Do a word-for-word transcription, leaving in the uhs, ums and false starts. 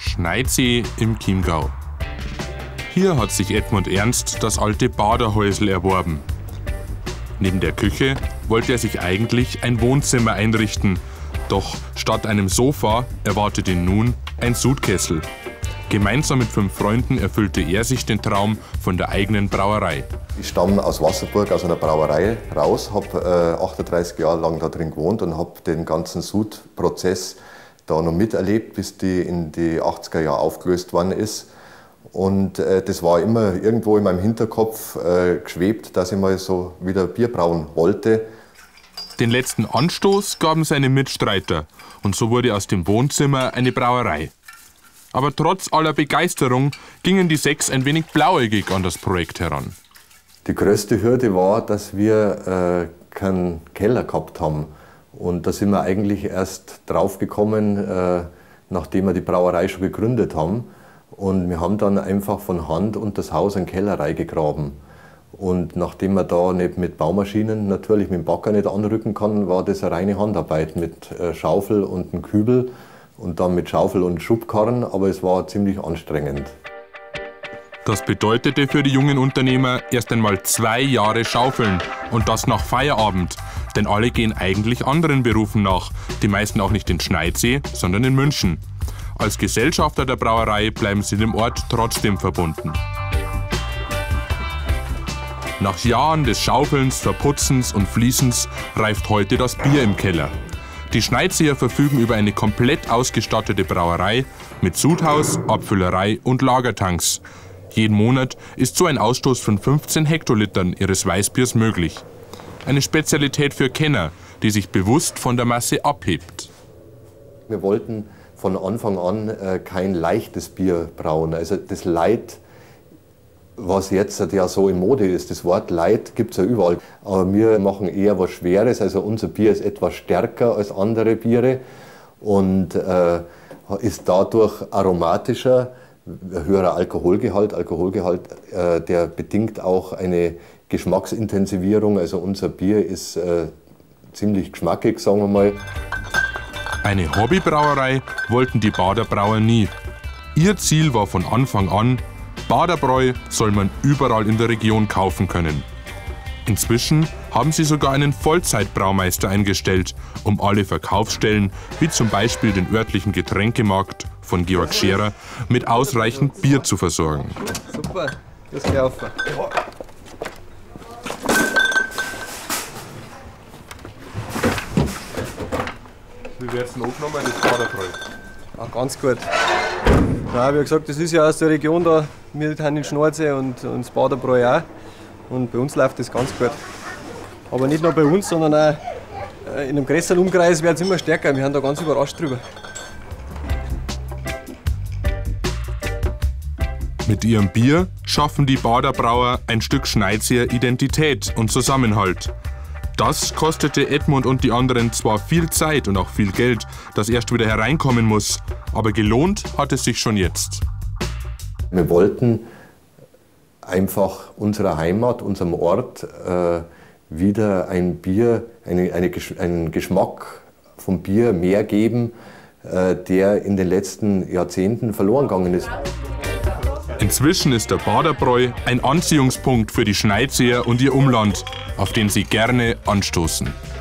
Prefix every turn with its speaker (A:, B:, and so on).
A: Schneidsee im Chiemgau. Hier hat sich Edmund Ernst das alte Baderhäusl erworben. Neben der Küche wollte er sich eigentlich ein Wohnzimmer einrichten. Doch statt einem Sofa erwartet ihn nun ein Sudkessel. Gemeinsam mit fünf Freunden erfüllte er sich den Traum von der eigenen Brauerei.
B: Ich stamme aus Wasserburg, aus einer Brauerei raus, habe äh, achtunddreißig Jahre lang da drin gewohnt und habe den ganzen Sudprozess da noch miterlebt, bis die in die achtziger Jahre aufgelöst worden ist. Und äh, das war immer irgendwo in meinem Hinterkopf äh, geschwebt, dass ich mal so wieder Bier brauen wollte.
A: Den letzten Anstoß gaben seine Mitstreiter und so wurde aus dem Wohnzimmer eine Brauerei. Aber trotz aller Begeisterung gingen die sechs ein wenig blauäugig an das Projekt heran.
B: Die größte Hürde war, dass wir äh, keinen Keller gehabt haben. Und da sind wir eigentlich erst drauf gekommen, äh, nachdem wir die Brauerei schon gegründet haben. Und wir haben dann einfach von Hand unter das Haus einen Keller reingegraben. Und nachdem man da nicht mit Baumaschinen, natürlich mit dem Bagger nicht anrücken kann, war das eine reine Handarbeit mit äh, Schaufel und einem Kübel und dann mit Schaufel und Schubkarren, aber es war ziemlich anstrengend.
A: Das bedeutete für die jungen Unternehmer erst einmal zwei Jahre Schaufeln und das nach Feierabend. Denn alle gehen eigentlich anderen Berufen nach, die meisten auch nicht in Schneidsee, sondern in München. Als Gesellschafter der Brauerei bleiben sie dem Ort trotzdem verbunden. Nach Jahren des Schaufelns, Verputzens und Fließens reift heute das Bier im Keller. Die Schneidseer verfügen über eine komplett ausgestattete Brauerei mit Sudhaus, Abfüllerei und Lagertanks. Jeden Monat ist so ein Ausstoß von fünfzehn Hektolitern ihres Weißbiers möglich. Eine Spezialität für Kenner, die sich bewusst von der Masse abhebt.
B: Wir wollten von Anfang an äh, kein leichtes Bier brauen. Also das Light, was jetzt ja so in Mode ist, das Wort Light gibt es ja überall. Aber wir machen eher was Schweres, also unser Bier ist etwas stärker als andere Biere und äh, ist dadurch aromatischer, höherer Alkoholgehalt. Alkoholgehalt, äh, der bedingt auch eine Geschmacksintensivierung, also unser Bier ist äh, ziemlich geschmackig, sagen wir mal.
A: Eine Hobbybrauerei wollten die Baderbrauer nie. Ihr Ziel war von Anfang an, Baderbräu soll man überall in der Region kaufen können. Inzwischen haben sie sogar einen Vollzeitbraumeister eingestellt, um alle Verkaufsstellen, wie zum Beispiel den örtlichen Getränkemarkt von Georg Scherer, mit ausreichend Bier zu versorgen.
C: Super, das geht auf.
A: Wie wird es denn angenommen, das Baderbräu?
C: Ah, ganz gut. Nein, wie gesagt, das ist ja aus der Region da. Wir haben in Schnorsee und, und das Baderbräu auch. Und bei uns läuft das ganz gut. Aber nicht nur bei uns, sondern auch in einem größeren Umkreis wird es immer stärker. Wir sind da ganz überrascht drüber.
A: Mit ihrem Bier schaffen die Baderbrauer ein Stück Schneidseer Identität und Zusammenhalt. Das kostete Edmund und die anderen zwar viel Zeit und auch viel Geld, das erst wieder hereinkommen muss, aber gelohnt hat es sich schon jetzt.
B: Wir wollten einfach unserer Heimat, unserem Ort äh, wieder ein Bier, eine, eine, einen Geschmack vom Bier mehr geben, äh, der in den letzten Jahrzehnten verloren gegangen ist.
A: Inzwischen ist der Baderbräu ein Anziehungspunkt für die Schneidseer und ihr Umland, auf den sie gerne anstoßen.